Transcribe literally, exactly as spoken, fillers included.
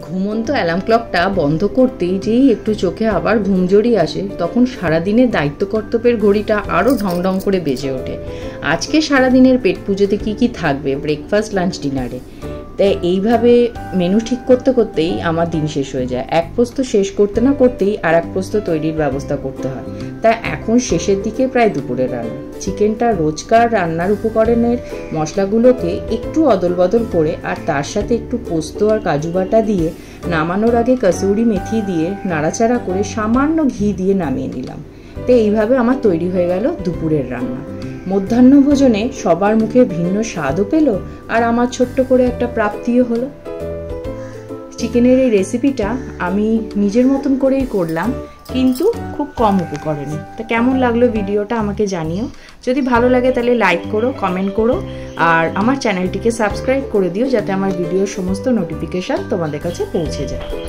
ঘুমন্ত অ্যালার্ম ক্লকটা বন্ধ করতেই যেই একটু চোখে আবার ঘুম জড়িয়ে আসে, তখন সারাদিনের দায়িত্ব কর্তব্যের ঘড়িটা আরও ঢং ঢং করে বেজে ওঠে। আজকে সারাদিনের পেট পুজোতে কী কী থাকবে, ব্রেকফাস্ট, লাঞ্চ, ডিনারে। তাই এইভাবে মেনু ঠিক করতে করতেই আমার দিন শেষ হয়ে যায়। এক প্রস্ত শেষ করতে না করতেই আর এক প্রস্ত তৈরির ব্যবস্থা করতে হয়। তাই এখন শেষের দিকে প্রায় দুপুরের রান্না। চিকেনটা রোজকার রান্নার উপকরণের মশলাগুলোকে একটু অদল বদল করে আর তার সাথে একটু পোস্ত আর কাজু বাটা দিয়ে নামানোর আগে কসুরি মেথি দিয়ে নাড়াচাড়া করে সামান্য ঘি দিয়ে নামিয়ে নিলাম। তো এইভাবে আমার তৈরি হয়ে গেল দুপুরের রান্না। মধ্যাহ্ন ভোজনে সবার মুখে ভিন্ন স্বাদও পেল আর আমার ছোট্ট করে একটা প্রাপ্তিও হলো। চিকেনের এই রেসিপিটা আমি নিজের মতন করেই করলাম, কিন্তু খুব কম উপকরণে। তা কেমন লাগলো ভিডিওটা আমাকে জানিও। যদি ভালো লাগে তাহলে লাইক করো, কমেন্ট করো আর আমার চ্যানেলটিকে সাবস্ক্রাইব করে দিও, যাতে আমার ভিডিওর সমস্ত নোটিফিকেশান তোমাদের কাছে পৌঁছে যায়।